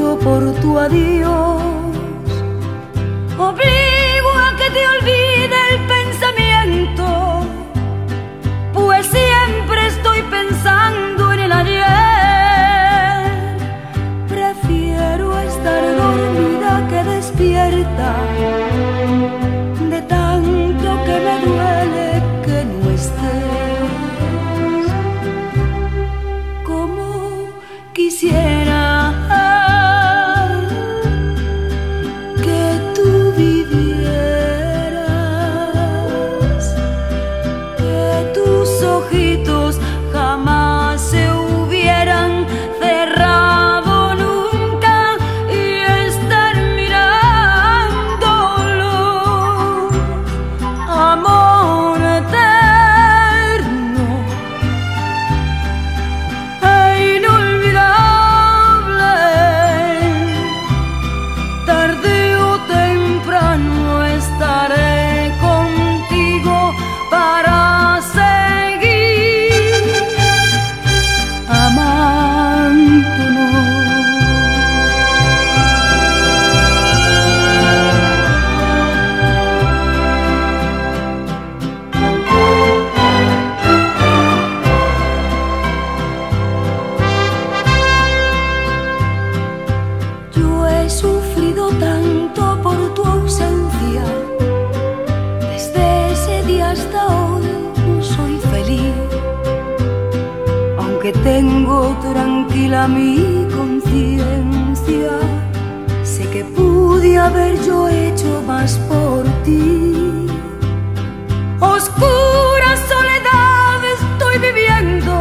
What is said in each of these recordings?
mundo por tu adiós. Obligo a que te olvide el pensamiento, pues siempre estoy pensando en el ayer. Prefiero estar dormida que despierta, de tanto que me duele que no estés. Como quisiera que tú vivieras, que tus ojitos jamás se hubieran cerrado nunca y estar mirándolo. Amor eterno e inolvidable, tarde o temprano estaré contigo para seguir amándonos. Yo he sufrido tanto por tu ausencia, desde ese día hasta hoy no soy feliz. Aunque tengo tranquila mi conciencia, sé que pude haber yo hecho más por ti. Oscura soledad estoy viviendo,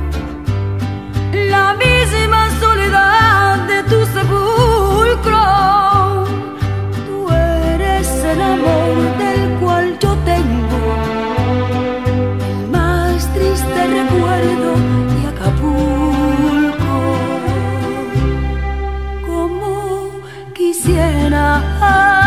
la misma soledad de tu sepulcro. Tú eres el amor del cual yo tengo el más triste recuerdo de Acapulco. Como quisiera